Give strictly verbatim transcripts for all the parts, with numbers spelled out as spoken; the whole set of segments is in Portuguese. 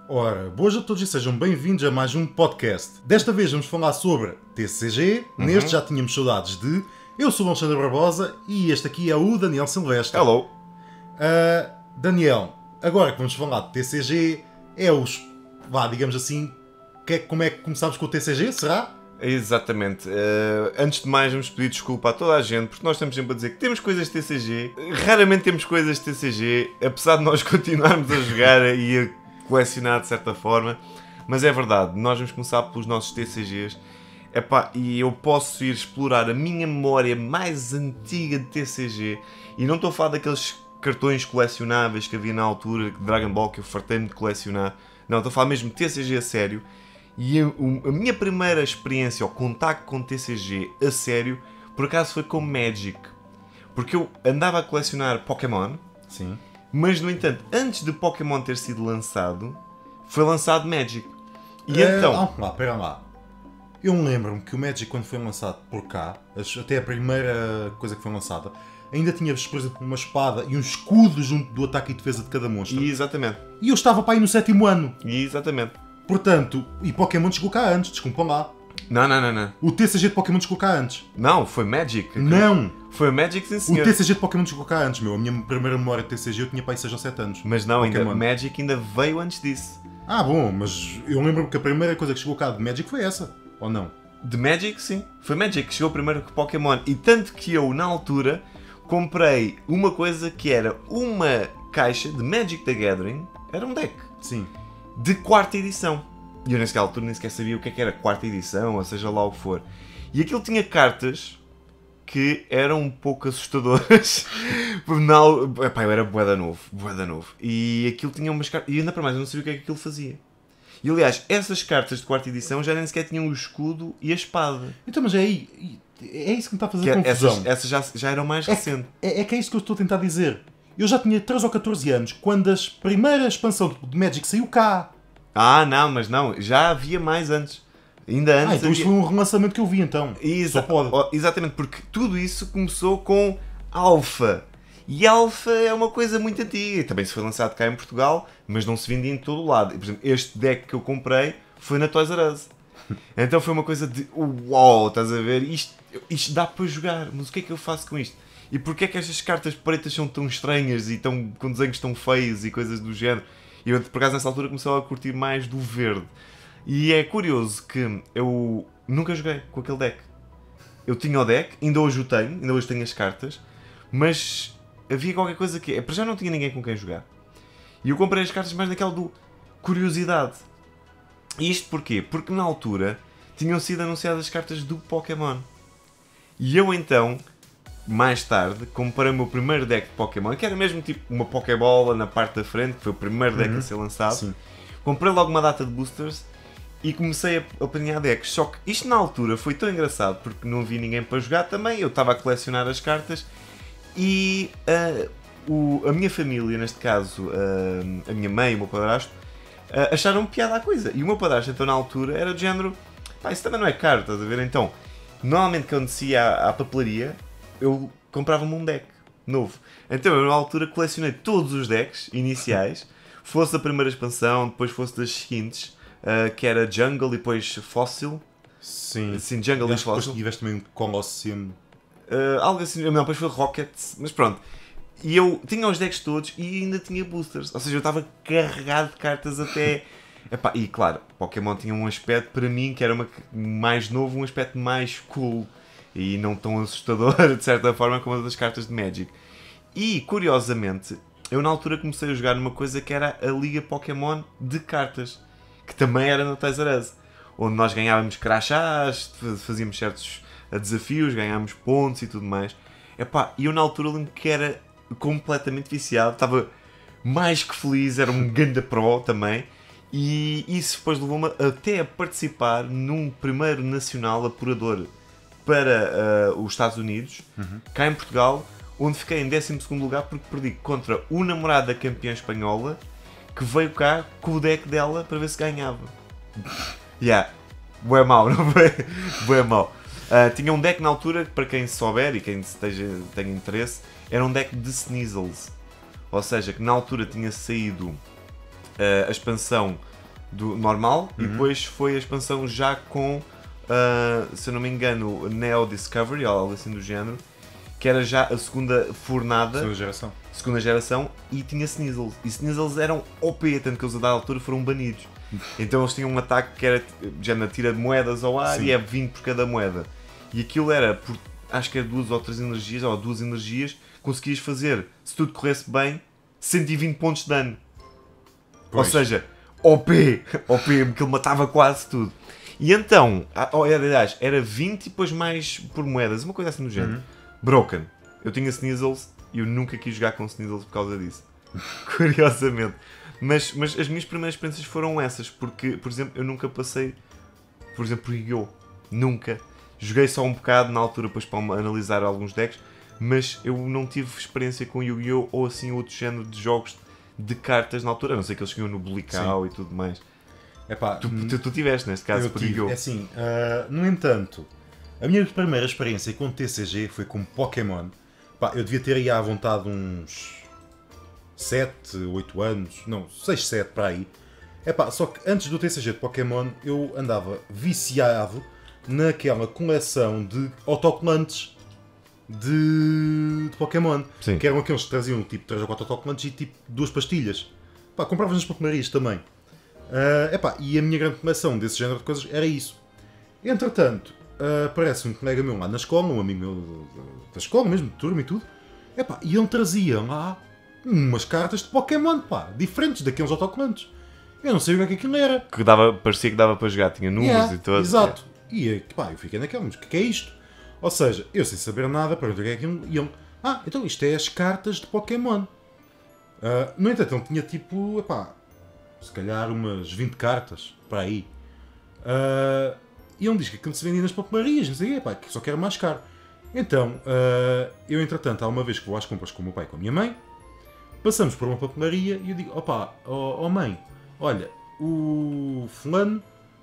Ora, boas a todos e sejam bem-vindos a mais um podcast. Desta vez vamos falar sobre T C G, uhum. Neste já tínhamos saudades de... Eu sou o Alexandre Barbosa e este aqui é o Daniel Silvestre. Hello! Uh, Daniel, agora que vamos falar de T C G, é os... Vá, digamos assim, que é, como é que começámos com o T C G, será? Exatamente. Uh, antes de mais, vamos pedir desculpa a toda a gente, porque nós estamos sempre a dizer que temos coisas de T C G. Raramente temos coisas de T C G, apesar de nós continuarmos a jogar e a colecionar de certa forma. Mas é verdade, nós vamos começar pelos nossos T C Gs. Epá, e eu posso ir explorar a minha memória mais antiga de T C G. E não estou a falar daqueles cartões colecionáveis que havia na altura, de Dragon Ball, que eu fartei-me de colecionar. Não, estou a falar mesmo de T C G a sério. E a, a minha primeira experiência, ou contacto com T C G a sério, por acaso foi com Magic. Porque eu andava a colecionar Pokémon. Sim. Mas, no entanto, antes de Pokémon ter sido lançado, foi lançado Magic. E é, então... Ah, lá, pera lá. Eu lembro-me que o Magic, quando foi lançado por cá, até a primeira coisa que foi lançada, ainda tinha, por exemplo, uma espada e um escudo junto do ataque e defesa de cada monstro. E exatamente. E eu estava para aí no sétimo ano. E exatamente. Portanto, e Pokémon chegou cá antes, desculpa lá. Não, não, não, não. O T C G de Pokémon chegou cá antes. Não, foi Magic. Não! Foi Magic, sim, senhor. O T C G de Pokémon chegou cá antes, meu. A minha primeira memória de T C G eu tinha para aí seis ou sete anos. Mas não, Pokémon. ainda Magic ainda veio antes disso. Ah, bom, mas eu lembro-me que a primeira coisa que chegou cá de Magic foi essa, ou não? De Magic, sim. Foi Magic que chegou primeiro que Pokémon. E tanto que eu, na altura, comprei uma coisa que era uma caixa de Magic the Gathering. Era um deck. Sim. De quarta edição. E eu nessa altura nem sequer sabia o que é que era quarta edição, ou seja lá o que for. E aquilo tinha cartas que eram um pouco assustadoras. Não, epá, eu era bué novo, bué novo. E aquilo tinha umas cartas... E ainda para mais, eu não sabia o que é que aquilo fazia. E aliás, essas cartas de quarta edição já nem sequer tinham o escudo e a espada. Então, mas é aí... É isso que me está a fazer que confusão. Essas, essas já, já eram mais é recentes. Que, é, é que é isso que eu estou a tentar dizer. Eu já tinha treze ou catorze anos quando a primeira expansão de Magic saiu cá. Ah, não, mas não. Já havia mais antes. Ainda antes. Ah, então isto havia... foi um relançamento que eu vi, então. Exa... Só pode. Oh, exatamente, porque tudo isso começou com Alpha. E Alpha é uma coisa muito antiga. Também se foi lançado cá em Portugal, mas não se vendia em todo o lado. Por exemplo, este deck que eu comprei foi na Toys R Us. Então foi uma coisa de uau, estás a ver? Isto, isto dá para jogar, mas o que é que eu faço com isto? E porquê é que estas cartas pretas são tão estranhas e tão, com desenhos tão feios e coisas do género? E eu, por acaso, nessa altura comecei a curtir mais do verde. E é curioso que eu nunca joguei com aquele deck. Eu tinha o deck, ainda hoje o tenho, ainda hoje tenho as cartas, mas havia qualquer coisa que... Para já não tinha ninguém com quem jogar. E eu comprei as cartas mais naquela do curiosidade. E isto porquê? Porque na altura tinham sido anunciadas as cartas do Pokémon. E eu então... mais tarde, comprei o meu primeiro deck de Pokémon, que era mesmo tipo uma Pokébola na parte da frente, que foi o primeiro deck uhum. a ser lançado. Sim. Comprei logo uma data de boosters e comecei a apanhar decks. Só que isto na altura foi tão engraçado, porque não havia ninguém para jogar também, eu estava a colecionar as cartas e uh, o, a minha família, neste caso, uh, a minha mãe e o meu padrasto, uh, acharam piada à coisa. E o meu padrasto, então, na altura, era do género, pá, isso também não é caro, estás a ver? Então, normalmente quando descia à, à papelaria, eu comprava-me um deck novo. Então eu na altura colecionei todos os decks iniciais, fosse da primeira expansão, depois fosse das seguintes, uh, que era Jungle e depois Fossil. Sim. Sim, Jungle e Fossil. Depois tiveste também um Colosseum. Uh, algo assim, não, depois foi Rocket, mas pronto. E eu tinha os decks todos e ainda tinha boosters. Ou seja, eu estava carregado de cartas até... Epá, e claro, Pokémon tinha um aspecto para mim que era uma, mais novo, um aspecto mais cool. E não tão assustador, de certa forma, como as das cartas de Magic. E, curiosamente, eu na altura comecei a jogar numa coisa que era a Liga Pokémon de cartas. Que também era na Toys R Us. Onde nós ganhávamos crachás, fazíamos certos desafios, ganhávamos pontos e tudo mais. Epá, e eu na altura lembro que era completamente viciado. Estava mais que feliz, era um ganda pro também. E isso depois levou-me até a participar num primeiro nacional apurador para uh, os Estados Unidos, uhum. cá em Portugal, onde fiquei em décimo segundo lugar porque perdi contra o namorado da campeã espanhola que veio cá com o deck dela para ver se ganhava. Yeah, bué mau, não foi? Bué mau. Uh, tinha um deck na altura, para quem souber e quem esteja, tenha interesse, era um deck de Sneasels. Ou seja, que na altura tinha saído uh, a expansão do normal Uhum. e depois foi a expansão já com, uh, se eu não me engano, Neo Discovery, ou algo assim do género, que era já a segunda fornada, Segunda geração. segunda geração, e tinha Sneasels. E Sneasels eram O P, tanto que eles a dada altura foram banidos. Então eles tinham um ataque que era já na tira de moedas ao ar. Sim. E é vinte por cada moeda. E aquilo era, por, acho que era duas ou três energias, ou duas energias, conseguias fazer, se tudo corresse bem, cento e vinte pontos de dano. Pois. Ou seja, O P, O P, porque ele matava quase tudo. E então, aliás, era vinte e depois mais por moedas, uma coisa assim do género. Uhum. Broken. Eu tinha Sneasels e eu nunca quis jogar com Sneasels por causa disso. Curiosamente. Mas, mas as minhas primeiras experiências foram essas, porque, por exemplo, eu nunca passei, por exemplo, por Yu-Gi-Oh! Nunca. Joguei só um bocado na altura depois para analisar alguns decks, mas eu não tive experiência com Yu-Gi-Oh! Ou assim outro género de jogos de cartas na altura, a não sei que eles tinham no Bulicau e tudo mais. Epá, tu, tu, tu tiveste, neste caso, por Yu-Gi-Oh! É assim, uh, no entanto, a minha primeira experiência com T C G foi com Pokémon. Pá, eu devia ter aí à vontade uns sete, oito anos, não, seis, sete para aí. Epá, só que antes do T C G de Pokémon eu andava viciado naquela coleção de autocolantes de, de Pokémon. Sim. Que eram aqueles que traziam tipo três ou quatro autocolantes e tipo duas pastilhas. Pá, compravas nas papelarias também. Uh, epá, e a minha grande coleção desse género de coisas era isso. Entretanto, Uh, aparece um colega meu lá na escola, um amigo meu da escola mesmo, de turma e tudo, epá, e ele trazia lá umas cartas de Pokémon, pá, diferentes daqueles autocolantes. Eu não sabia o que aquilo era. Que dava, parecia que dava para jogar, tinha números yeah, e tudo. Exato. Yeah. E pá, eu fiquei naquela, mas o que é isto? Ou seja, eu sem saber nada, perguntei o que é aquilo, e ele, ah, então isto é as cartas de Pokémon. Uh, no entanto, ele tinha tipo, epá, se calhar umas vinte cartas, para aí. Uh, E ele diz que aquilo se vendia nas papelarias, não sei o quê, pá, que só quero mais caro. Então, uh, eu entretanto, há uma vez que vou às compras com o meu pai e com a minha mãe, passamos por uma papelaria e eu digo, opá, ó oh, oh mãe, olha, o fulano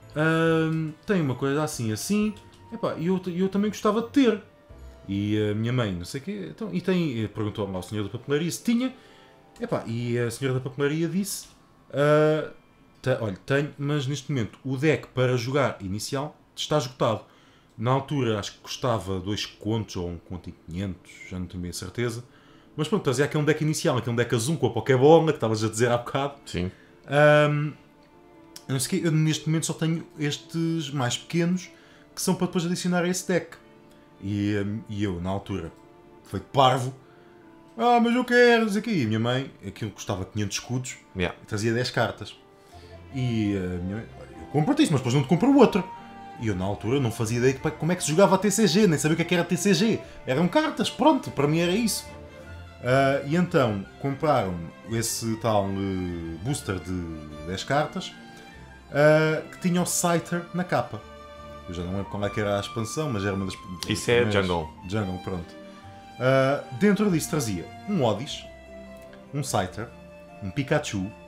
uh, tem uma coisa assim, assim, epá, e eu, eu também gostava de ter. E a minha mãe, não sei o quê, então, e tem, perguntou lá ao senhor da papelaria se tinha, epá, e a senhora da papelaria disse, uh, tá, olha, tenho, mas neste momento o deck para jogar inicial está esgotado. Na altura acho que custava dois contos ou um conto e quinhentos, já não tenho bem a certeza. Mas pronto, trazia aquele deck inicial, aquele deck azul com a Pokébola que estavas a dizer há bocado. Sim. Um, não sei que, eu neste momento só tenho estes mais pequenos que são para depois adicionar a esse deck. E, um, e eu, na altura, foi parvo. Ah, mas eu quero, dizer aqui. E a minha mãe, aquilo custava quinhentos escudos, yeah. trazia dez cartas. E a minha mãe, eu compro-te isso, mas depois não te compro o outro. E eu, na altura, não fazia ideia de como é que se jogava a T C G, nem sabia o que, é que era T C G. Eram cartas, pronto, para mim era isso. Uh, e então, compraram esse tal uh, booster de dez cartas uh, que tinha o Scyther na capa. Eu já não lembro qual é que era a expansão, mas era uma das... Isso é Jungle. Jungle, pronto. Uh, dentro disso trazia um Oddish, um Scyther, um Pikachu. Uh,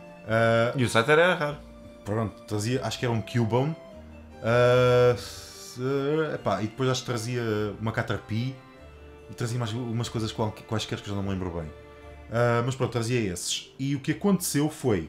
e o Scyther era raro. Pronto, trazia, acho que era um Cubone. Uh, uh, epá, e depois acho que trazia uma Caterpie e trazia mais umas coisas quaisquer que eu já não me lembro bem. Uh, mas pronto, trazia esses. E o que aconteceu foi...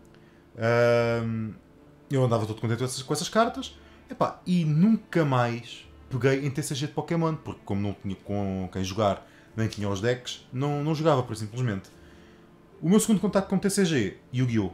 Uh, eu andava todo contente com essas, com essas cartas, epá, e nunca mais peguei em T C G de Pokémon, porque como não tinha com quem jogar, nem tinha os decks, não, não jogava, por simplesmente. O meu segundo contacto com T C G, Yu-Gi-Oh!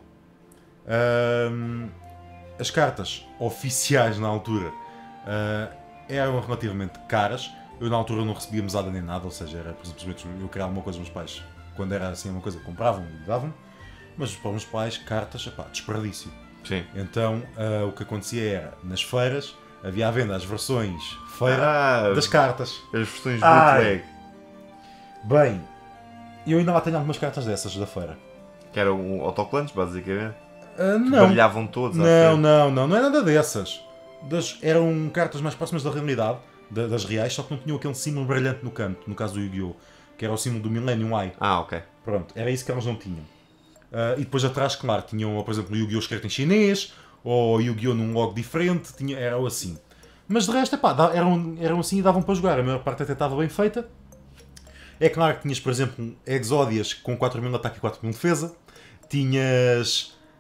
Uh, as cartas oficiais na altura uh, eram relativamente caras. Eu na altura não recebia mesada nem nada, ou seja, era simplesmente eu queria alguma coisa, os meus pais, quando era assim uma coisa, compravam e davam. Mas para os meus pais, cartas, epá, desperdício. Sim. Então uh, o que acontecia era, nas feiras, havia à venda as versões feira ah, das cartas. As versões bootleg. Bem, eu ainda lá tenho algumas cartas dessas da feira. Que eram um autocolantes, basicamente? Uh, que não. brilhavam todos à Não, frente. não, não, não é nada dessas. Das, eram cartas mais próximas da realidade, da, das reais, só que não tinham aquele símbolo brilhante no canto, no caso do Yu-Gi-Oh! Que era o símbolo do Millennium Eye. Ah, ok. Pronto, era isso que elas não tinham. Uh, e depois atrás, claro, tinham, por exemplo, o Yu-Gi-Oh! Escrito em chinês, ou Yu-Gi-Oh! Num logo diferente, tinha, era assim. Mas de resto, epá, eram, eram assim e davam para jogar, a maior parte até estava bem feita. É claro que tinhas, por exemplo, Exódias com quatro mil ataque e quatro mil defesa, tinhas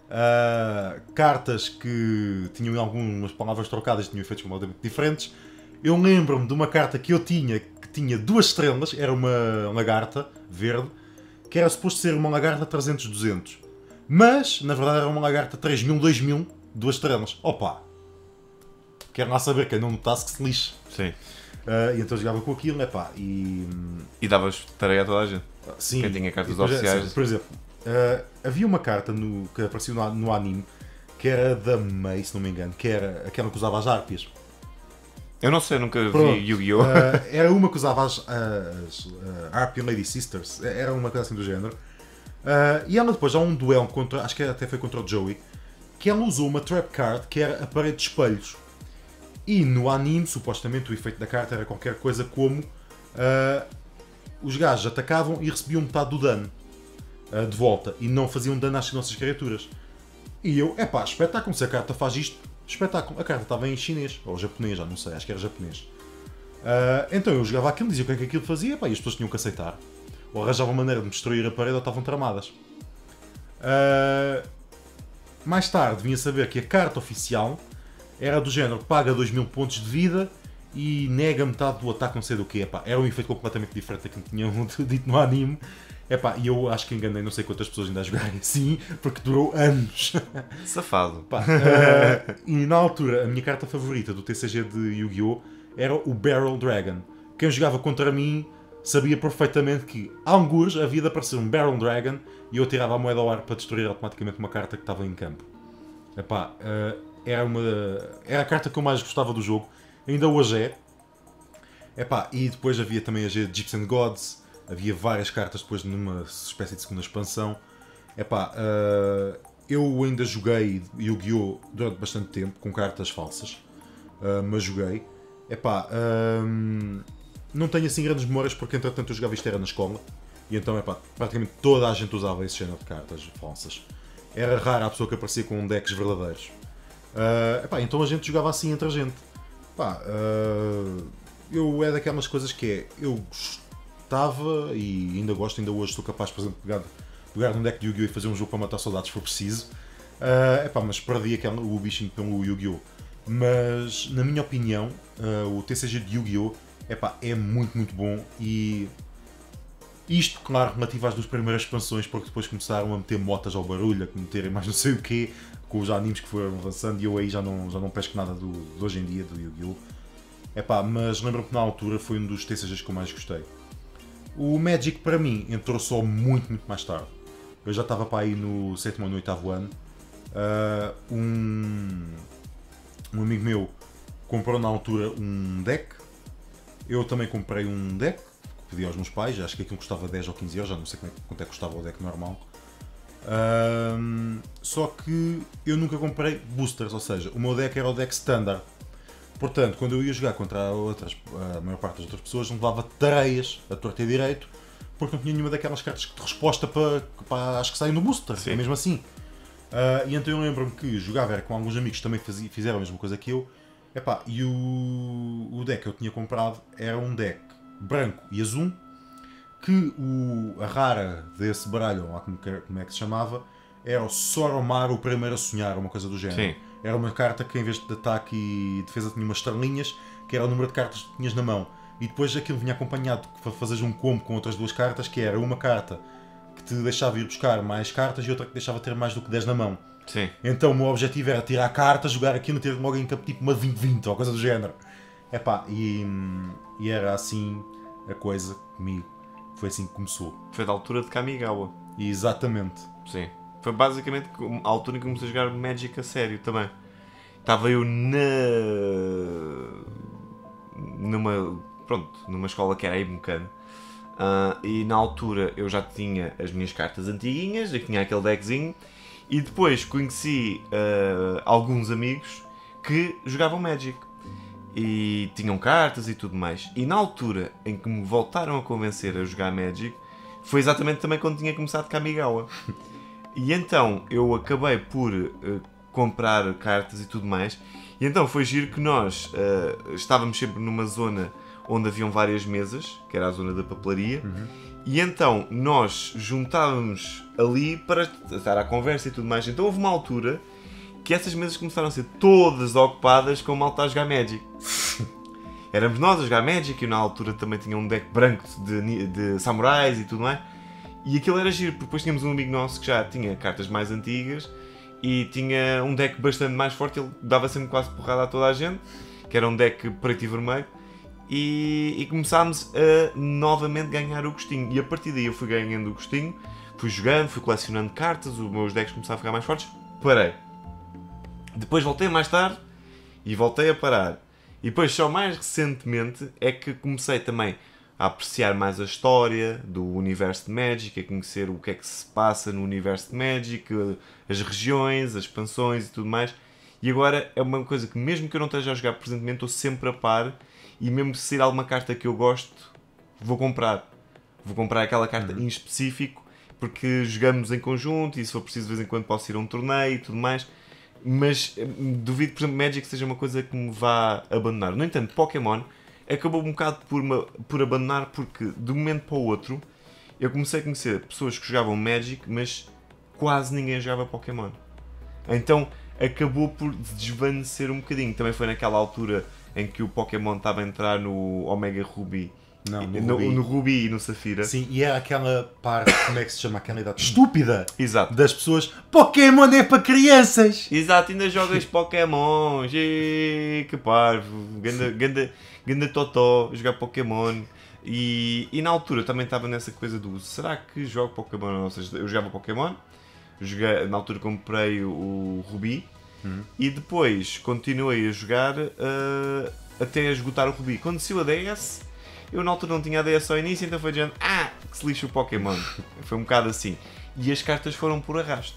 uh, cartas que tinham algumas palavras trocadas, tinham efeitos completamente diferentes. Eu lembro-me de uma carta que eu tinha, que tinha duas estrelas, era uma lagarta verde, que era suposto ser uma lagarta trezentos duzentos. Mas, na verdade, era uma lagarta três mil, dois mil, duas estrelas. Opa! Quero lá saber, quem não notasse que se lixe. Sim. Uh, e então jogava com aquilo, epá, e... E davas tarefa a toda a gente. Sim. Quem tinha cartas depois, oficiais. sim, por exemplo, uh, havia uma carta no, que apareceu no, no anime, que era da Mei, se não me engano, que era aquela que usava as harpias. Eu não sei, eu nunca Pronto. vi Yu-Gi-Oh! Uh, era uma que usava as, as uh, Harpian Lady Sisters, era uma coisa assim do género. Uh, e ela depois, há um duelo contra, acho que até foi contra o Joey, que ela usou uma trap card que era a parede de espelhos. E no anime, supostamente, o efeito da carta era qualquer coisa como uh, os gajos atacavam e recebiam metade do dano uh, de volta e não faziam dano às nossas criaturas. E eu, epá, espetáculo, se a carta faz isto, espetáculo. A carta estava em chinês, ou japonês, já não sei, acho que era japonês. Uh, então eu jogava aquilo, dizia o que é que aquilo fazia, epá, e as pessoas tinham que aceitar. Ou arranjavam maneira de destruir a parede ou estavam tramadas. Uh, mais tarde vinha saber que a carta oficial era do género, paga dois mil pontos de vida e nega metade do ataque, não sei do que. Epá, era um efeito completamente diferente daquilo que tinham dito no anime. Epá, e eu acho que enganei não sei quantas pessoas ainda a jogarem assim, porque durou anos. Safado. Epá, uh, e na altura, a minha carta favorita do T C G de Yu-Gi-Oh! Era o Barrel Dragon. Quem jogava contra mim sabia perfeitamente que, a algures, havia de aparecer um Barrel Dragon e eu tirava a moeda ao ar para destruir automaticamente uma carta que estava em campo. Epá, uh, Era, uma, era a carta que eu mais gostava do jogo, ainda hoje é. Epá, e depois havia também as Egyptian Gods, havia várias cartas depois numa espécie de segunda expansão. Epá, uh, eu ainda joguei Yu-Gi-Oh! Durante bastante tempo, com cartas falsas, uh, mas joguei. Epá, uh, não tenho assim grandes memórias porque entretanto eu jogava isto era na escola, e então epá, praticamente toda a gente usava esse género de cartas falsas. Era rara a pessoa que aparecia com decks verdadeiros. Uh, epá, então a gente jogava assim entre a gente. Epá, uh, eu é daquelas coisas que é, eu gostava e ainda gosto, ainda hoje sou capaz, por exemplo, de pegar, pegar num deck de Yu-Gi-Oh! E fazer um jogo para matar soldados se for preciso. Uh, epá, mas perdi aquela, o bichinho pelo Yu-Gi-Oh! Mas na minha opinião, uh, o T C G de Yu-Gi-Oh! Epá, é muito muito bom e isto, claro, relativo às duas primeiras expansões, porque depois começaram a meter motas ao barulho, a meterem mais não sei o quê, com os animes que foram avançando, e eu aí já não, já não pesco nada do, de hoje em dia, do Yu-Gi-Oh! Epá, mas lembro-me que na altura foi um dos T C Gs que eu mais gostei. O Magic, para mim, entrou só muito, muito mais tarde. Eu já estava para aí no sétimo ou no oitavo ano. Uh, um, um amigo meu comprou na altura um deck. Eu também comprei um deck, pedi aos meus pais, acho que aquilo custava dez ou quinze euros, já não sei quanto é que custava o deck normal. Um, só que eu nunca comprei boosters, ou seja, o meu deck era o deck standard. Portanto, quando eu ia jogar contra outras, a maior parte das outras pessoas, levava tareias a torto e direito, porque não tinha nenhuma daquelas cartas de resposta para, para as que saem no booster, é mesmo assim. Uh, e então eu lembro-me que jogava era com alguns amigos que também fazia, fizeram a mesma coisa que eu. Epá, e o, o deck que eu tinha comprado era um deck branco e azul, que o, a rara desse baralho, ou lá como, como é que se chamava, era o Soromaru, o primeiro a sonhar, uma coisa do género. Sim. Era uma carta que em vez de ataque e defesa tinha umas estrelinhas, que era o número de cartas que tinhas na mão. E depois aquilo vinha acompanhado para fazeres um combo com outras duas cartas, que era uma carta que te deixava ir buscar mais cartas e outra que deixava ter mais do que dez na mão. Sim. Então o meu objetivo era tirar cartas, jogar aquilo e ter logo em campo tipo uma vinte vinte ou coisa do género. Epá, e, e era assim a coisa comigo. Foi assim que começou. Foi da altura de Kamigawa. E exatamente. Sim. Foi basicamente a altura em que comecei a jogar Magic a sério também. Estava eu na... numa... pronto, numa escola que era aí Ibmucan. Uh, e na altura eu já tinha as minhas cartas antiguinhas, eu tinha aquele deckzinho. E depois conheci uh, alguns amigos que jogavam Magic. E tinham cartas e tudo mais. E na altura em que me voltaram a convencer a jogar Magic, foi exatamente também quando tinha começado Kamigawa. E então eu acabei por uh, comprar cartas e tudo mais. E então foi giro que nós uh, estávamos sempre numa zona onde haviam várias mesas, que era a zona da papelaria. Uhum. E então nós juntávamos ali para estar à conversa e tudo mais. Então houve uma altura que essas mesas começaram a ser todas ocupadas com malta a jogar Magic. Éramos nós a jogar Magic, e na altura também tinha um deck branco de, de samurais e tudo mais. E aquilo era giro, porque depois tínhamos um amigo nosso que já tinha cartas mais antigas e tinha um deck bastante mais forte, ele dava sempre quase porrada a toda a gente, que era um deck preto e vermelho, e, e começámos a novamente ganhar o gostinho. E a partir daí eu fui ganhando o gostinho, fui jogando, fui colecionando cartas, os meus decks começaram a ficar mais fortes, parei. Depois voltei mais tarde e voltei a parar. E depois só mais recentemente é que comecei também a apreciar mais a história do universo de Magic, a conhecer o que é que se passa no universo de Magic, as regiões, as expansões e tudo mais. E agora é uma coisa que, mesmo que eu não esteja a jogar presentemente, estou sempre a par, e mesmo se sair alguma carta que eu gosto, vou comprar. Vou comprar aquela carta uhum. em específico, porque jogamos em conjunto e se for preciso de vez em quando posso ir a um torneio e tudo mais. Mas duvido que, por exemplo, Magic seja uma coisa que me vá abandonar. No entanto, Pokémon acabou um bocado por, me, por abandonar, porque de um momento para o outro eu comecei a conhecer pessoas que jogavam Magic, mas quase ninguém jogava Pokémon. Então acabou por desvanecer um bocadinho. Também foi naquela altura em que o Pokémon estava a entrar no Omega Ruby. Não, no, no, Ruby. no Ruby e no Safira. Sim, e é aquela parte, como é que se chama, aquela idade estúpida. Exato. Das pessoas, Pokémon é para crianças. Exato, ainda jogas Pokémon, e, que parvo, ganda, ganda, ganda totó, jogar Pokémon. E, e na altura também estava nessa coisa do, será que jogo Pokémon? Ou seja, eu jogava Pokémon, joguei, na altura comprei o, o Ruby, hum. e depois continuei a jogar uh, até esgotar o Ruby. Quando saiu a D S... eu na altura não tinha a D S ao início, então foi dizendo, ah, que se lixa o Pokémon. Foi um bocado assim. E as cartas foram por arrasto.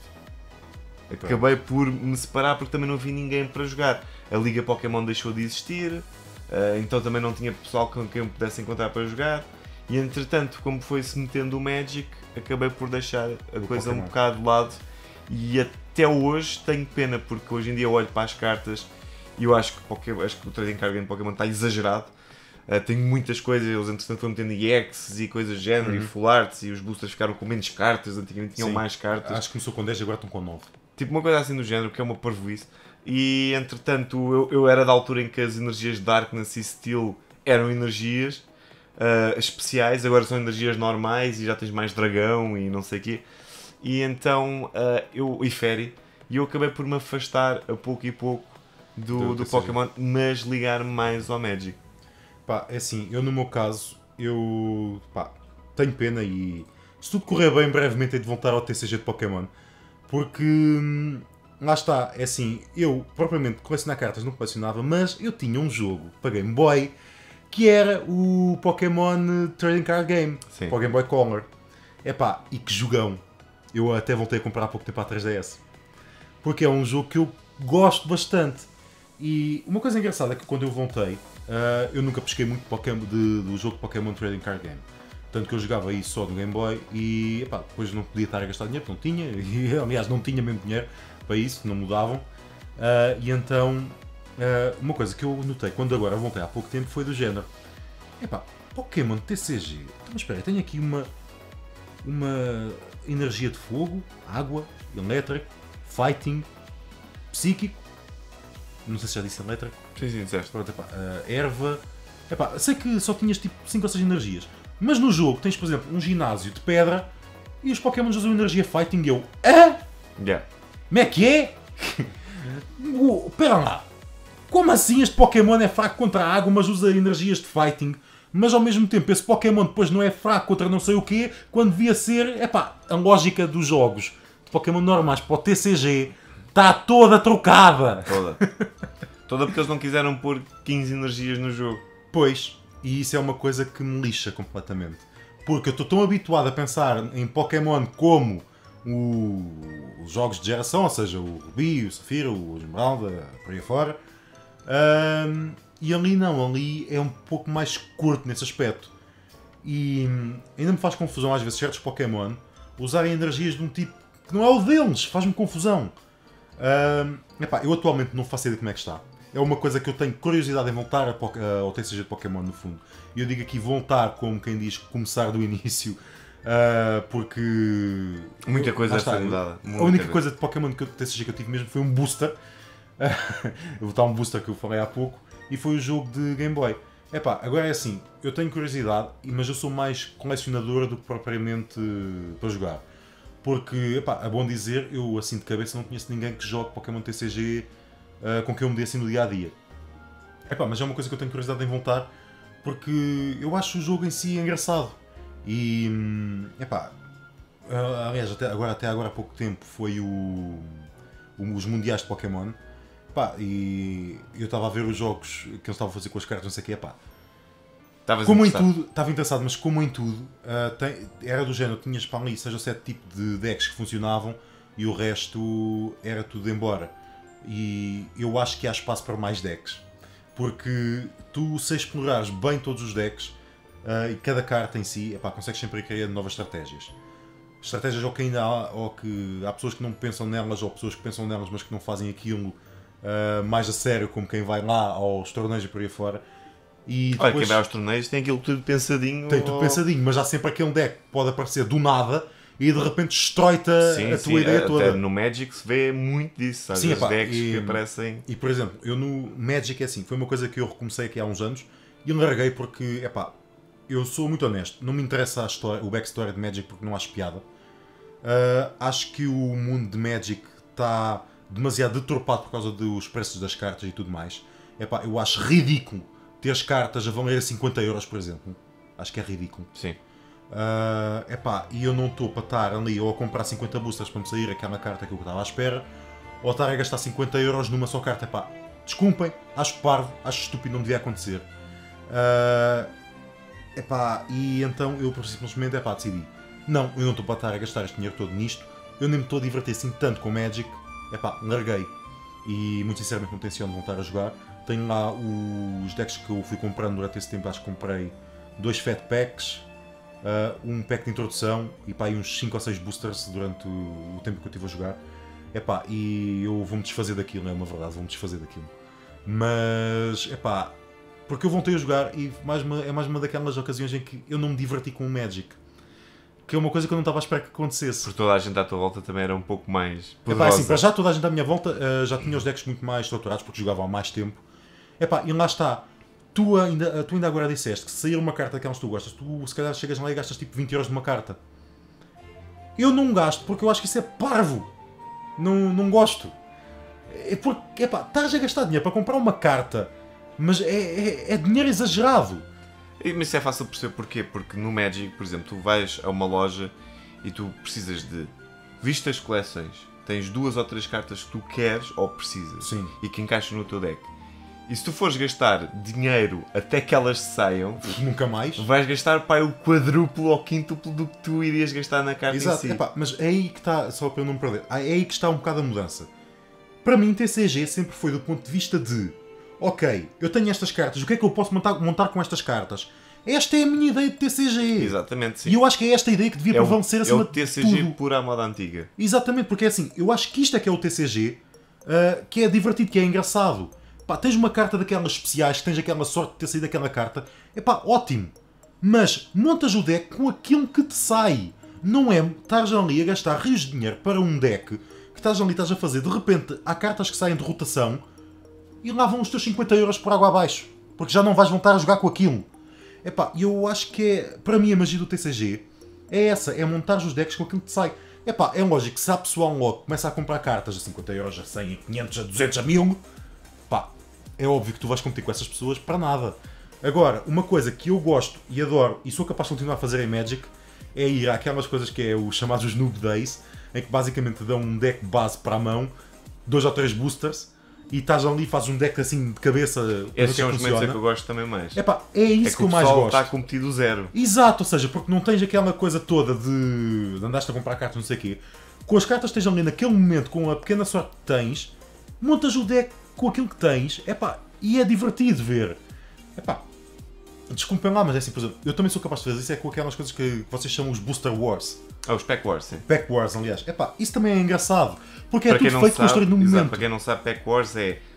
Acabei por me separar porque também não vi ninguém para jogar. A Liga Pokémon deixou de existir, então também não tinha pessoal com quem eu pudesse encontrar para jogar. E entretanto, como foi-se metendo o Magic, acabei por deixar a o coisa Pokémon. um bocado de lado. E até hoje tenho pena, porque hoje em dia eu olho para as cartas e eu acho que, Pokémon, acho que o trading card game Pokémon está exagerado. Uh, tenho muitas coisas, eles entretanto foram metendo E X e coisas do género, uhum. e full arts, e os boosters ficaram com menos cartas, antigamente tinham Sim, mais cartas. Acho que começou com dez e agora estão com nove. Tipo uma coisa assim do género, que é uma parvoíce. E entretanto eu, eu era da altura em que as energias de Darkness e Steel eram energias uh, especiais, agora são energias normais e já tens mais dragão e não sei o quê. E então, uh, eu, e Fairy, e eu acabei por me afastar a pouco e pouco do, do, do Pokémon, mas ligar-me mais ao Magic. Pá, é assim, eu no meu caso, eu pá, tenho pena e se tudo correr bem, brevemente hei de voltar ao T C G de Pokémon. Porque, hum, lá está, é assim, eu propriamente colecionar cartas não colecionava, mas eu tinha um jogo para Game Boy que era o Pokémon Trading Card Game, Sim. para o Game Boy Color. Epá, e que jogão! Eu até voltei a comprar há pouco tempo à três D S. Porque é um jogo que eu gosto bastante. E uma coisa engraçada é que quando eu voltei, Uh, eu nunca pesquei muito Pokémon de, do jogo de Pokémon Trading Card Game. Tanto que eu jogava isso só no Game Boy e epá, depois não podia estar a gastar dinheiro, porque não tinha, e aliás não tinha mesmo dinheiro para isso, não mudavam. Uh, e então, uh, uma coisa que eu notei quando agora voltei há pouco tempo foi do género: epá, Pokémon T C G, então espera, tenho aqui uma, uma energia de fogo, água, elétrico, fighting, psíquico. Não sei se já disse elétrico. Sim, sim, disseste. Pronto, epá, uh, erva. Epá, sei que só tinhas tipo cinco ou seis energias. Mas no jogo tens, por exemplo, um ginásio de pedra e os Pokémon usam energia fighting e eu. Hã? Yeah. Como é que é? uh, pera lá. Como assim este Pokémon é fraco contra a água, mas usa energias de fighting? Mas ao mesmo tempo esse Pokémon depois não é fraco contra não sei o quê, quando devia ser. Epá, a lógica dos jogos de Pokémon normais para o T C G está toda trocada. Toda. Toda porque eles não quiseram pôr quinze energias no jogo. Pois, e isso é uma coisa que me lixa completamente. Porque eu estou tão habituado a pensar em Pokémon como o... os jogos de geração, ou seja, o Ruby, o Safira, o Esmeralda, por aí fora. Um, e ali não, ali é um pouco mais curto nesse aspecto. E ainda me faz confusão às vezes certos Pokémon usarem energias de um tipo que não é o deles, faz-me confusão. Um, epá, eu atualmente não faço ideia de como é que está. é uma coisa que eu tenho curiosidade em voltar a, ao T C G de Pokémon, no fundo. E eu digo aqui voltar, como quem diz, começar do início, uh, porque... Muita coisa está, foi mudada. A única coisa de Pokémon que eu, T C G que eu tive mesmo foi um booster. Eu vou botar um booster que eu falei há pouco. E foi o jogo de Game Boy. Epá, agora é assim, eu tenho curiosidade, mas eu sou mais colecionador do que propriamente para jogar. Porque, epá, é bom dizer, eu assim de cabeça não conheço ninguém que jogue Pokémon T C G uh, com quem eu me dê assim no dia-a-dia. Epá, mas é uma coisa que eu tenho curiosidade em voltar, porque eu acho o jogo em si engraçado. E, epá, uh, aliás, até agora, até agora há pouco tempo foi o, o, os Mundiais de Pokémon. Pá, e eu estava a ver os jogos que eles estavam a fazer com as cartas, não sei o que, pá. Estavas Como interessado? em tudo, estava interessado, mas como em tudo, uh, tem, era do género, tinhas para ali seis ou sete tipos de decks que funcionavam e o resto era tudo embora. E eu acho que há espaço para mais decks, porque tu, se explorares bem todos os decks uh, e cada carta em si, epá, consegues sempre criar novas estratégias. Estratégias ou que ainda há, ou que há pessoas que não pensam nelas, ou pessoas que pensam nelas, mas que não fazem aquilo Uh, mais a sério, como quem vai lá aos torneios e por aí fora. E depois, olha, quem vai aos torneios tem aquilo tudo pensadinho. tem tudo ou... pensadinho, mas há sempre aquele deck que pode aparecer do nada e de repente destrói-te a, sim, a tua sim, ideia até toda. no Magic se vê muito disso, às Sim, vezes epá, decks e, que aparecem. E por exemplo, eu no Magic é assim, foi uma coisa que eu recomecei aqui há uns anos e eu larguei porque, epá, eu sou muito honesto, não me interessa a história, o backstory de Magic porque não acho piada. Uh, acho que o mundo de Magic está demasiado deturpado por causa dos preços das cartas e tudo mais. Epá, eu acho ridículo ter as cartas a valer cinquenta euros, por exemplo. Acho que é ridículo. Sim. Uh, epá, e eu não estou para estar ali ou a comprar cinquenta boosters para me sair aquela carta que eu estava à espera, ou estar a gastar cinquenta euros numa só carta. Epá, desculpem, acho parvo, acho estúpido, não devia acontecer. Uh, epá, e então eu simplesmente epá, decidi, não, eu não estou para estar a gastar este dinheiro todo nisto, eu nem me estou a divertir assim tanto com Magic. Epá, larguei. E muito sinceramente não tenciono voltar a jogar. Tenho lá os decks que eu fui comprando durante esse tempo. Acho que comprei dois Fat Packs, uh, um pack de introdução e pá, uns cinco ou seis boosters durante o, o tempo que eu estive a jogar. Epá, e eu vou-me desfazer daquilo, é uma verdade, vou-me desfazer daquilo. Mas, epá, porque eu voltei a jogar e mais uma, é mais uma daquelas ocasiões em que eu não me diverti com o Magic. Que é uma coisa que eu não estava à espera que acontecesse. Por toda a gente à tua volta também era um pouco mais Epá, assim, para já toda a gente à minha volta uh, já tinha os decks muito mais estruturados porque jogavam há mais tempo. Epá, e lá está. Tu ainda, tu ainda agora disseste que se sair uma carta daquelas que tu gostas, tu se calhar chegas lá e gastas tipo vinte euros de uma carta. Eu não gasto porque eu acho que isso é parvo. Não, não gosto. É porque, epá, estás a gastar dinheiro para comprar uma carta, mas é, é, é dinheiro exagerado. Mas isso é fácil de perceber porquê, porque no Magic, por exemplo, tu vais a uma loja e tu precisas de vistas coleções, tens duas ou três cartas que tu queres ou precisas. Sim. E que encaixam no teu deck. E se tu fores gastar dinheiro até que elas saiam, nunca mais, vais gastar pá, o quadruplo ou quíntuplo do que tu irias gastar na carta. Exato. Em si. Epá, mas é aí que está, só para eu não me perder, é aí que está um bocado a mudança. Para mim, T C G sempre foi do ponto de vista de ok, eu tenho estas cartas, o que é que eu posso montar, montar com estas cartas? Esta é a minha ideia de T C G. Exatamente, sim. E eu acho que é esta ideia que devia é o, prevalecer é acima o T C G de tudo. pura à moda antiga. Exatamente, porque é assim, eu acho que isto é que é o T C G, uh, que é divertido, que é engraçado. Pá, tens uma carta daquelas especiais, tens aquela sorte de ter saído aquela carta, é pá, ótimo. Mas montas o deck com aquilo que te sai. Não é estás ali a gastar rios de dinheiro para um deck que estás ali estás a fazer. De repente, há cartas que saem de rotação e lá vão os teus cinquenta euros por água abaixo. Porque já não vais voltar a jogar com aquilo. Epá, eu acho que é, para mim a magia do T C G é essa, é montar os decks com aquilo que te sai. Epá, é lógico que se há pessoal logo que começa a comprar cartas a cinquenta euros, a cem, a quinhentos, a duzentos, a mil, pá, é óbvio que tu vais competir com essas pessoas para nada. Agora, uma coisa que eu gosto e adoro e sou capaz de continuar a fazer em Magic é ir àquelas coisas que é os chamados Noob Days, em que basicamente dão um deck base para a mão, dois ou três boosters, e estás ali e fazes um deck assim de cabeça. Esses são que os é que momentos funciona. que eu gosto também mais. Epá, é isso é que, que eu o mais pessoal gosto. está competido zero. Exato, ou seja, porque não tens aquela coisa toda de, de andaste a comprar cartas, não sei o quê. Com as cartas que tens ali naquele momento, com a pequena sorte que tens, montas o deck com aquilo que tens, epá, e é divertido ver. Epá, desculpem lá, mas é assim, por exemplo, eu também sou capaz de fazer isso, é com aquelas coisas que vocês chamam os Booster Wars. Ah, os Pack Wars, sim. Pack Wars, aliás. Epá, isso também é engraçado, porque é Para quem tudo não feito sabe, construído no exato, momento. para quem não sabe, Pack Wars é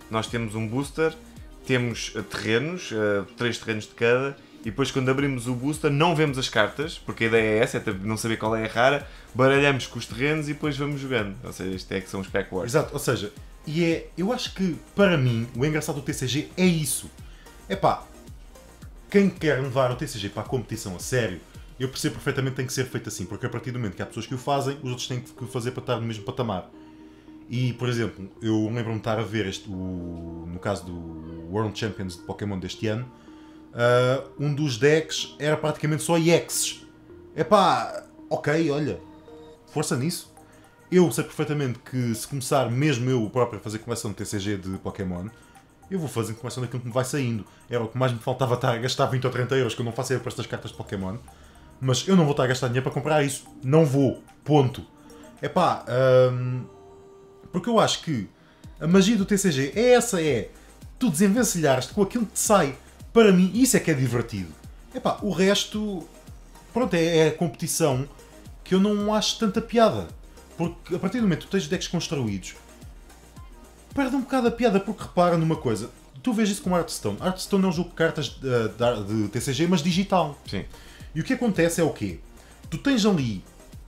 nós temos um booster, temos uh, terrenos, uh, três terrenos de cada, e depois quando abrimos o booster não vemos as cartas, porque a ideia é essa, é não saber qual é a rara, baralhamos com os terrenos e depois vamos jogando. Ou seja, isto é que são os pack wars. Exato, ou seja, e é, eu acho que para mim o engraçado do T C G é isso. É pá, quem quer levar o T C G para a competição a sério, eu percebo perfeitamente que tem que ser feito assim, porque a partir do momento que há pessoas que o fazem, os outros têm que o fazer para estar no mesmo patamar. E, por exemplo, eu lembro-me de estar a ver, este, o, no caso do World Champions de Pokémon deste ano, uh, um dos decks era praticamente só E Xs. Epá, ok, olha, força nisso. Eu sei perfeitamente que se começar mesmo eu próprio a fazer coleção de T C G de Pokémon, eu vou fazendo coleção daquilo que me vai saindo. Era o que mais me faltava estar a gastar vinte ou trinta euros, que eu não faço eu para estas cartas de Pokémon. Mas eu não vou estar a gastar dinheiro para comprar isso. Não vou. Ponto. Epá, hum, porque eu acho que a magia do T C G é essa, é tu desenvencilhares-te com aquilo que te sai. Para mim, isso é que é divertido. Epá, o resto, pronto, é, é a competição que eu não acho tanta piada. Porque a partir do momento que tu tens decks construídos, perde um bocado a piada, porque repara numa coisa. Tu vês isso com Hearthstone. Hearthstone é um jogo de cartas de, de, de T C G, mas digital. Sim. E o que acontece é o quê? Tu tens ali,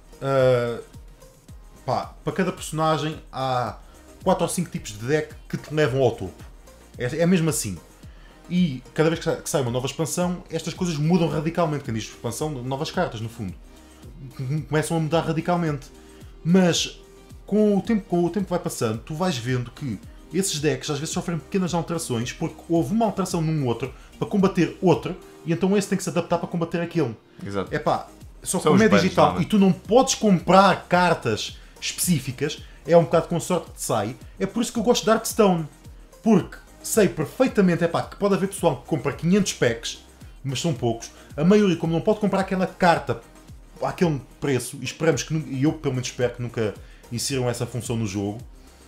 uh, pá, para cada personagem há quatro ou cinco tipos de deck que te levam ao topo. É, é mesmo assim. E cada vez que sai, que sai uma nova expansão, estas coisas mudam radicalmente. Quem diz expansão, novas cartas, no fundo. Começam a mudar radicalmente. Mas com o tempo, com o tempo que vai passando, tu vais vendo que esses decks às vezes sofrem pequenas alterações porque houve uma alteração num outro para combater outro, e então esse tem que se adaptar para combater aquele. Exato. É pá, só que São como os é bans, digital não é? e tu não podes comprar cartas específicas, é um bocado com sorte que te sai. É por isso que eu gosto de Hearthstone, porque sei perfeitamente, é pá, que pode haver pessoal que compra quinhentos packs, mas são poucos. A maioria, como não pode comprar aquela carta àquele preço, e esperamos que, e eu pelo menos espero que nunca insiram essa função no jogo,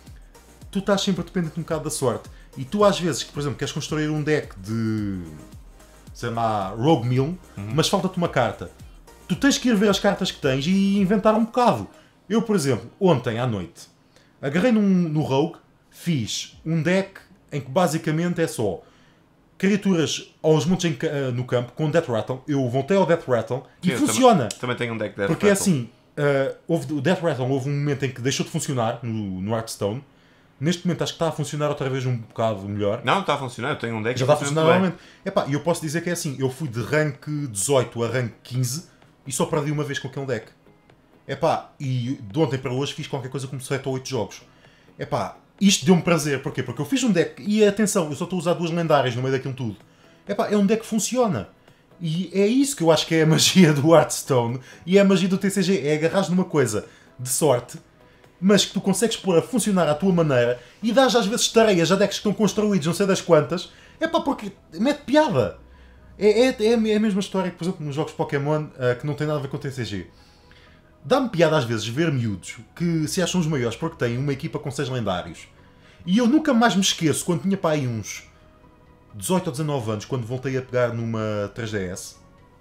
tu estás sempre dependente um bocado da sorte. E tu às vezes, por exemplo, queres construir um deck de, sei lá, Rogue Mill, uhum. mas falta-te uma carta. Tu tens que ir ver as cartas que tens e inventar um bocado. Eu, por exemplo, ontem à noite, agarrei num, no Rogue, fiz um deck em que basicamente é só criaturas aos montes em, uh, no campo com Death Rattle. Eu voltei ao Death Rattle e Sim, funciona. Também, também tenho um deck Death Porque Rattle. é assim, uh, houve, o Death Rattle houve um momento em que deixou de funcionar no, no Hearthstone. Neste momento acho que está a funcionar outra vez um bocado melhor. Não, está a funcionar, eu tenho um deck Já que está a funcionar muito bem. normalmente. E eu posso dizer que é assim, eu fui de rank dezoito a rank quinze e só perdi uma vez com aquele deck. Epá, e de ontem para hoje fiz qualquer coisa como sete ou oito jogos. Epá, isto deu-me prazer, porquê? Porque eu fiz um deck, e atenção, eu só estou a usar duas lendárias no meio daquilo tudo. Epá, é um deck que funciona. E é isso que eu acho que é a magia do Hearthstone e é a magia do T C G, é agarrar numa coisa de sorte, mas que tu consegues pôr a funcionar à tua maneira e dás às vezes tareias a decks que estão construídos, não sei das quantas, é pá, porque mete piada. É, é, é a mesma história que, por exemplo, nos jogos Pokémon, uh, que não tem nada a ver com o T C G. Dá-me piada às vezes ver miúdos que se acham os maiores porque têm uma equipa com seis lendários. E eu nunca mais me esqueço, quando tinha pá aí uns dezoito ou dezanove anos, quando voltei a pegar numa três D S,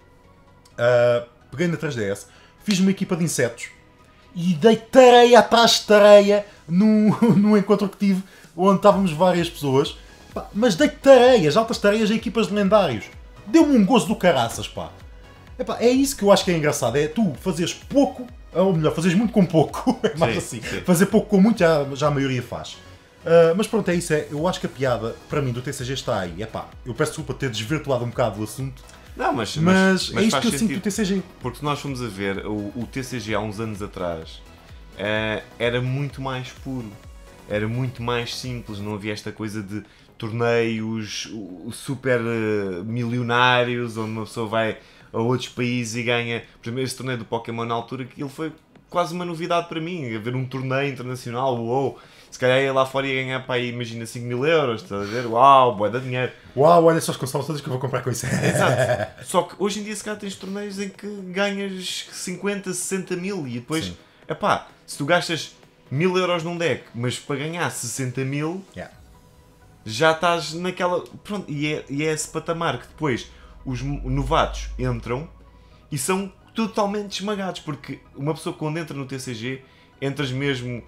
uh, peguei na três D S, fiz uma equipa de insetos e dei tareia atrás de tareia num, num encontro que tive onde estávamos várias pessoas, pá, mas dei tareias, altas tareias a equipas de lendários. Deu-me um gozo do caraças, pá. Epá, é isso que eu acho que é engraçado, é tu fazeres pouco, ou melhor, fazeres muito com pouco, é mais Sim, assim, sim. fazer pouco com muito já, já a maioria faz. Uh, mas pronto, é isso, é, eu acho que a piada para mim do T C G está aí, epá, eu peço desculpa ter desvirtuado um bocado o assunto, Não, mas, mas, mas é isto faz que eu sinto sentido. do T C G. Porque se nós fomos a ver o, o T C G há uns anos atrás, eh, era muito mais puro, era muito mais simples, não havia esta coisa de torneios o- super eh, milionários, onde uma pessoa vai a outros países e ganha. Por exemplo, este torneio do Pokémon na altura, aquilo foi quase uma novidade para mim, haver um torneio internacional, uou! Se calhar ia lá fora e ia ganhar para aí, imagina, cinco mil euros, estás a ver? Uau, boa, dá dinheiro. Uau, olha só as consolas todas que eu vou comprar com isso. Exato. Só que hoje em dia se calhar tens torneios em que ganhas cinquenta, sessenta mil e depois, Sim. epá, se tu gastas mil euros num deck, mas para ganhar sessenta mil, Yeah. já estás naquela... Pronto, e é, e é esse patamar que depois os novatos entram e são totalmente esmagados, porque uma pessoa quando entra no T C G, entras mesmo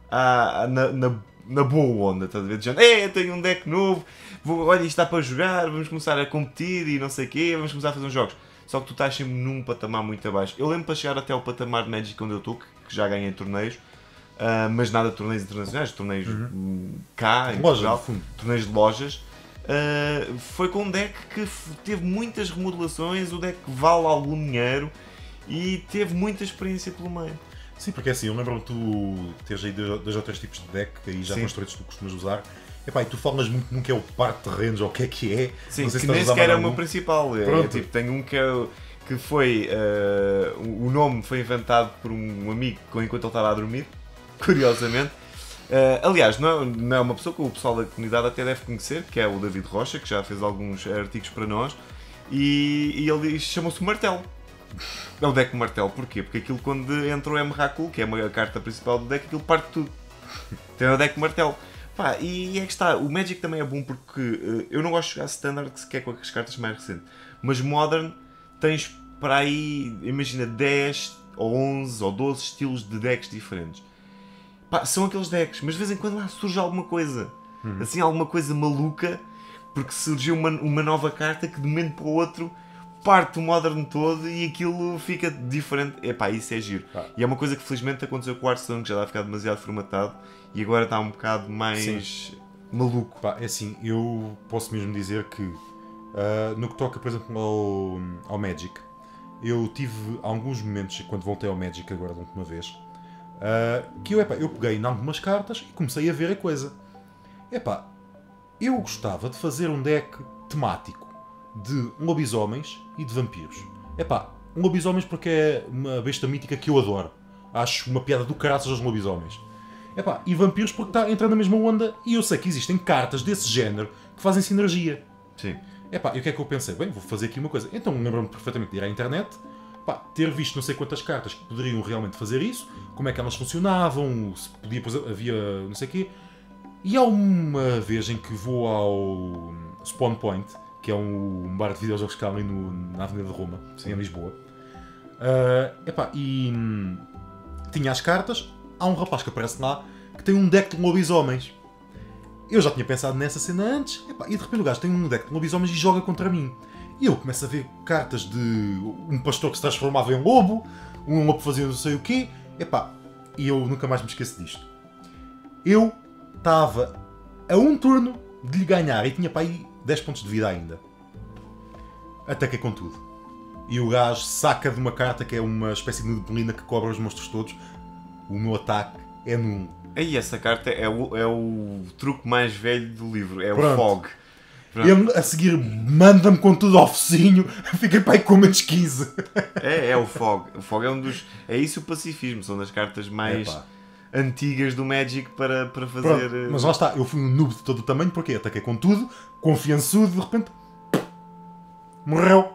à, à- na, na, na boa onda, estás a ver? Dizendo, é, eu tenho um deck novo, vou, olha, isto está para jogar, vamos começar a competir e não sei o quê, vamos começar a fazer uns jogos. Só que tu estás sempre num patamar muito abaixo. Eu lembro para chegar até ao patamar de Magic onde eu estou, que que já ganhei torneios, uh, mas nada de torneios internacionais, torneios uhum. cá, em Loja, Portugal, torneios de lojas. Uh, foi com um deck que f- teve muitas remodelações, o deck vale algum dinheiro e teve muita experiência pelo meio. Sim, porque é assim, eu lembro-me tu teres aí dois, dois ou três tipos de deck aí já construídos que tu costumas usar. Epá, e tu falas muito num que é o par de terrenos ou o que é que é. Sim, não sei que se nem estás a usar sequer é mais o meu algum. principal. É, Pronto. tipo, tenho um que, é, que foi. Uh, o nome foi inventado por um amigo enquanto ele estava a dormir, curiosamente. Uh, aliás, não é, não é uma pessoa que o pessoal da comunidade até deve conhecer, que é o David Rocha, que já fez alguns artigos para nós, e, e ele diz- chamou-se Martelo. É o deck Martelo, porquê? Porque aquilo quando entra o Emrakul, que é a carta principal do deck, aquilo parte tudo. Então é o deck Martelo. Pá, e é que está, o Magic também é bom porque uh, eu não gosto de jogar Standard sequer com as cartas mais recentes, mas Modern tens para aí, imagina, dez ou onze ou doze estilos de decks diferentes. Pá, são aqueles decks, mas de vez em quando lá surge alguma coisa, uhum. assim, alguma coisa maluca, porque surgiu uma, uma nova carta que de um momento para o outro parte o Modern todo e aquilo fica diferente. Epá, isso é giro. Ah. E é uma coisa que felizmente aconteceu com o Hearthstone, que já está a ficar demasiado formatado e agora está um bocado mais Sim. maluco. Pá, é assim, eu posso mesmo dizer que uh, no que toca, por exemplo, ao, ao Magic, eu tive alguns momentos, quando voltei ao Magic agora da última vez, uh, que eu, epá, eu peguei em algumas cartas e comecei a ver a coisa. Epá, eu gostava de fazer um deck temático de lobisomens e de vampiros. Epá, lobisomens porque é uma besta mítica que eu adoro. Acho uma piada do caraças aos lobisomens. Epá, e vampiros porque está entrando na mesma onda e eu sei que existem cartas desse género que fazem sinergia. Sim. Epá, e o que é que eu pensei? Bem, vou fazer aqui uma coisa. Então lembro-me perfeitamente de ir à internet, pá, ter visto não sei quantas cartas que poderiam realmente fazer isso, como é que elas funcionavam, se podia, pois, havia não sei o quê. E há uma vez em que vou ao Spawn Point, que é um bar de videojogos que há ali no, na Avenida de Roma, em Lisboa. Uh, epá, e hum, tinha as cartas, há um rapaz que aparece lá que tem um deck de lobisomens. Eu já tinha pensado nessa cena antes, epá, e de repente o gajo tem um deck de lobisomens e joga contra mim. E eu começo a ver cartas de um pastor que se transformava em lobo, um lobo fazia não sei o quê, epá, e eu nunca mais me esqueço disto. Eu estava a um turno de lhe ganhar e tinha para aí dez pontos de vida ainda. Ataquei com tudo. E o gajo saca de uma carta que é uma espécie de neblina que cobra os monstros todos. O meu ataque é nulo. E essa carta é o, é o truque mais velho do livro, é Pronto. o Fog. Ele a seguir manda-me com tudo ao focinho, fiquei para aí com menos quinze. É, é o Fog. O Fog é um dos. É isso o pacifismo, são das cartas mais Epá. antigas do Magic para, para fazer. Pronto, mas lá está, eu fui um noob de todo o tamanho, porque ataquei com tudo, confiançudo, de repente. Morreu.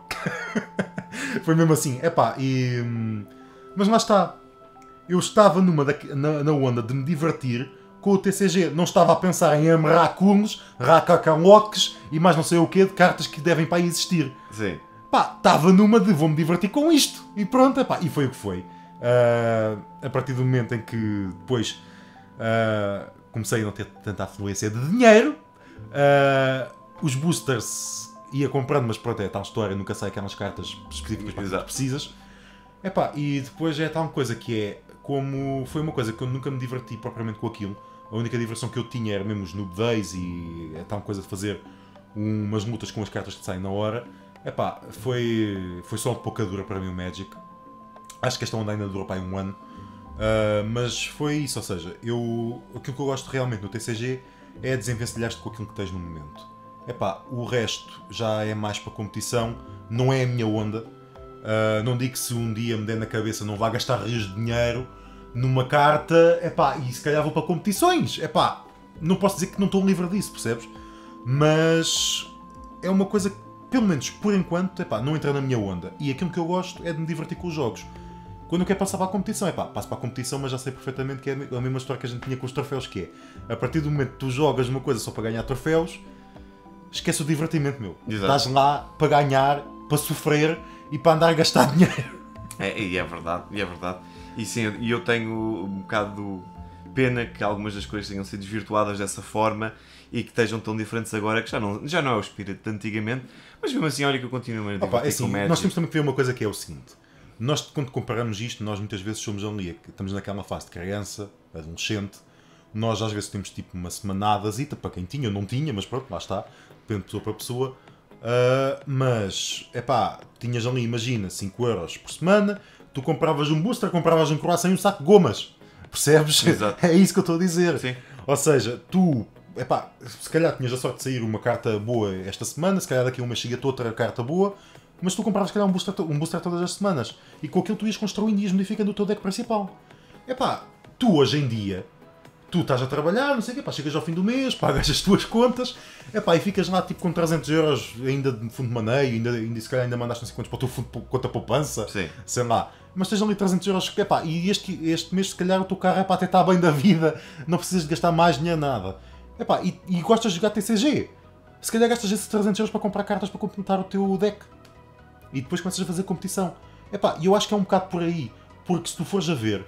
Foi mesmo assim, epá, e. Mas lá está. Eu estava numa da, na, na onda de me divertir com o T C G. Não estava a pensar em Emrakuls, Rakakalokes e mais não sei o quê de cartas que devem para aí existir. Sim. Pá, estava numa de vou-me divertir com isto. E pronto, epá, e foi o que foi. Uh, a partir do momento em que depois uh, comecei a não ter tanta afluência de dinheiro, uh, os boosters ia comprando, mas pronto, é tal história, nunca sei aquelas cartas específicas para que precisas. Epá, e depois é tal coisa que é, como foi uma coisa que eu nunca me diverti propriamente com aquilo, a única diversão que eu tinha era mesmo os noob days e é tal coisa de fazer umas lutas com as cartas que saem na hora. Epá, foi, foi só um pouca dura para mim o Magic. Acho que esta onda ainda durou para aí um ano, uh, mas foi isso, ou seja, eu, aquilo que eu gosto realmente no T C G é desenvencilhar-te com aquilo que tens no momento. Epá, o resto já é mais para competição, não é a minha onda. Uh, não digo que se um dia me der na cabeça não vá gastar rios de dinheiro numa carta, epá, e se calhar vou para competições. Epá, não posso dizer que não estou livre disso, percebes? Mas é uma coisa que, pelo menos por enquanto, epá, não entra na minha onda. E aquilo que eu gosto é de me divertir com os jogos. Quando eu quero passar para a competição, epá, passo para a competição, mas já sei perfeitamente que é a mesma história que a gente tinha com os troféus, que é, a partir do momento que tu jogas uma coisa só para ganhar troféus, esquece o divertimento, meu. Exato. Estás lá para ganhar, para sofrer e para andar a gastar dinheiro. É, e é verdade, e é verdade. E sim, e eu tenho um bocado do, pena que algumas das coisas tenham sido desvirtuadas dessa forma e que estejam tão diferentes agora, que já não, já não é o espírito de antigamente, mas mesmo assim, olha que eu continuo a Opa, é assim, com Magic. nós temos também que ver uma coisa que é o seguinte. Nós, quando comparamos isto, nós muitas vezes somos ali, estamos naquela fase de criança, adolescente, nós às vezes temos tipo uma semanadazita, para quem tinha ou não tinha, mas pronto, lá está, depende de pessoa para pessoa. Uh, mas, é pá, tinhas ali, imagina, cinco euros por semana, tu compravas um booster, compravas um croissant e um saco de gomas. Percebes? Exato. É isso que eu estou a dizer. Sim. Ou seja, tu, epá, se calhar tinhas a sorte de sair uma carta boa esta semana, se calhar daqui a uma chega-te outra carta boa, mas tu compravas se calhar um booster, um booster todas as semanas. E com aquilo tu ias construindo e ias modificando o teu deck principal. Epá, tu hoje em dia, tu estás a trabalhar, não sei o quê, pá, chegas ao fim do mês, pagas as tuas contas, epá, e ficas lá tipo com trezentos euros ainda de fundo de maneio, ainda, ainda se calhar ainda mandaste não sei quantos para o teu fundo de conta poupança, Sim. sei lá. Mas tens ali trezentos euros, epá, e este, este mês se calhar o teu carro é para até estar bem da vida, não precisas de gastar mais dinheiro nada. Epá, e, e gostas de jogar T C G, se calhar gastas esses trezentos euros para comprar cartas para completar o teu deck. E depois começas a fazer competição. Epá, e eu acho que é um bocado por aí, porque se tu fores a ver,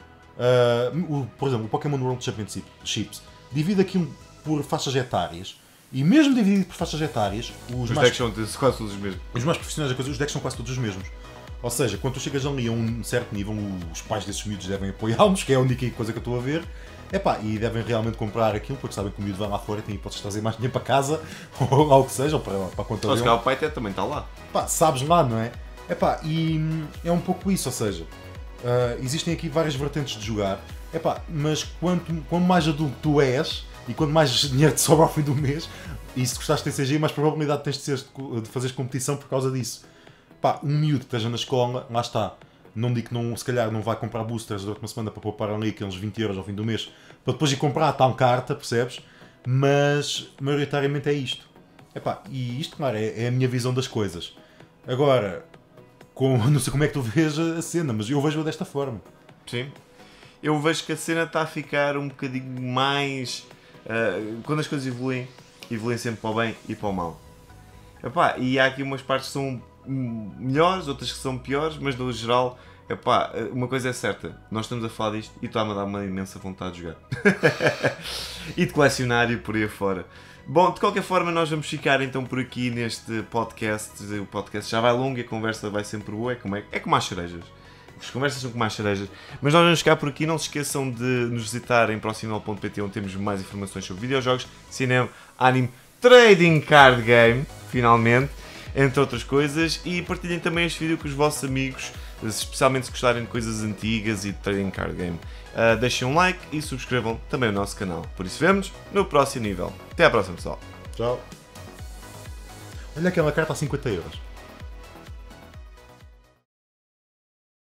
uh, o, por exemplo, o Pokémon World Championships divide aquilo por faixas etárias, e mesmo dividido por faixas etárias, os, Os mais, decks são quase todos os mesmos. os mais profissionais da coisa, os decks são quase todos os mesmos. Ou seja, quando tu chegas ali a um certo nível, os pais desses miúdos devem apoiá-los, que é a única coisa que eu estou a ver. Epá, e devem realmente comprar aquilo, porque sabem que o miúdo vai lá fora e tem hipóteses de trazer mais dinheiro para casa, ou lá o que seja, ou para, para a conta Ou se dele. calhar o pai até também está lá. Pá, sabes lá, não é? Epá, e é um pouco isso, ou seja, uh, existem aqui várias vertentes de jogar, epá, mas quanto, quanto mais adulto tu és, e quanto mais dinheiro te sobra ao fim do mês, e se gostaste de T C G, mais probabilidade tens de, ser, de fazeres competição por causa disso. Pá, um miúdo que esteja na escola, lá está. Não digo que não, se calhar não vai comprar boosters durante uma semana para poupar ali aqueles vinte euros ao fim do mês, para depois ir comprar a tal carta, percebes? Mas, maioritariamente é isto. Epá, e isto, claro, é, é a minha visão das coisas. Agora, com, não sei como é que tu vês a cena, mas eu vejo-a desta forma. Sim. Eu vejo que a cena está a ficar um bocadinho mais... Uh, quando as coisas evoluem, evoluem sempre para o bem e para o mal. Epá, e há aqui umas partes que são melhores, outras que são piores, mas no geral, epá, uma coisa é certa, nós estamos a falar disto e está-me a dar uma imensa vontade de jogar. E de colecionar e por aí afora. Bom, de qualquer forma, nós vamos ficar então por aqui neste podcast. O podcast já vai longo e a conversa vai sempre boa, é como, é, é como as cerejas. As conversas são como as cerejas. Mas nós vamos ficar por aqui. Não se esqueçam de nos visitar em proximol ponto pt, onde temos mais informações sobre videojogos, cinema, anime, trading card game, finalmente, entre outras coisas. E partilhem também este vídeo com os vossos amigos, especialmente se gostarem de coisas antigas e de trading card game. Uh, deixem um like e subscrevam também o nosso canal. Por isso, vemos no próximo nível. Até à próxima, pessoal. Tchau. Olha aquela carta a cinquenta euros.